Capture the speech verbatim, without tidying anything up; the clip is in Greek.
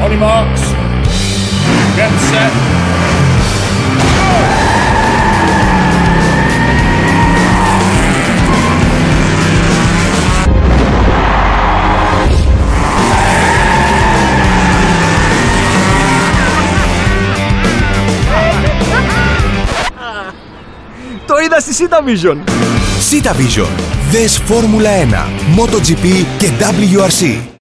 twenty marks. Get set. Το είδα στη Cytavision. Cytavision. Δες Φόρμουλα ένα, MotoGP και ντάμπλιου αρ σι.